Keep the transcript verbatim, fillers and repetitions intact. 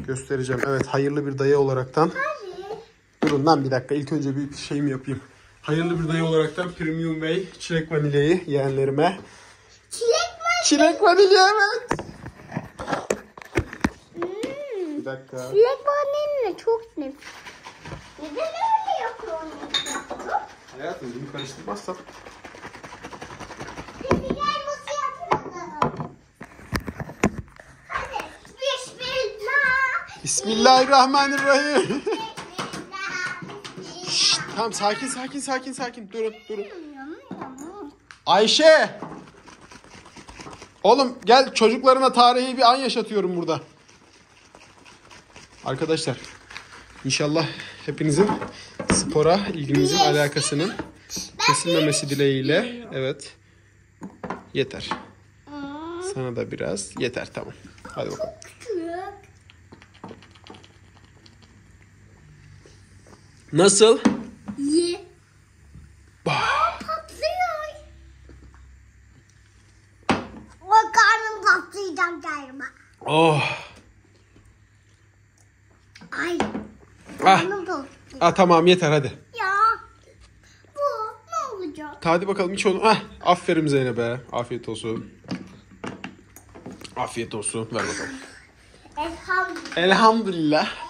göstereceğim. Evet, hayırlı bir dayı olaraktan. Hadi. Durun lan bir dakika. İlk önce bir şey mi yapayım? Hayırlı bir dayı olaraktan Premium Whey çilek vanilyayı yeğenlerime. Çilek mi? Çilek vanilya, evet. Hmm. Bir dakika. Çilek vanilya çok nefis. Neden öyle yapıyorsun? Hayatım bunu karıştırmazsan. Peki gel nasıl yapıyorsun? Hadi. Bismillah. Bismillahirrahmanirrahim. Bismillah. Şşt, tamam sakin sakin sakin sakin. Durun durun. Ayşe. Oğlum gel, çocuklarına tarihi bir an yaşatıyorum burada. Arkadaşlar inşallah hepinizin spora ilginizin alakasının kesilmemesi dileğiyle. Evet. Yeter. Sana da biraz. Yeter, tamam. Hadi bakalım. Nasıl? Ye. Bah. Patlıyor. O karnım patlayacak galiba. Oh. Ay. Ah. Karnım patlıyor. Ah, tamam yeter hadi. Ya. Bu ne olacak? Hadi bakalım iç onu. Ah, aferin Zeynep'e. Afiyet olsun. Afiyet olsun. Ver bakalım. Elhamdülillah. Elhamdülillah.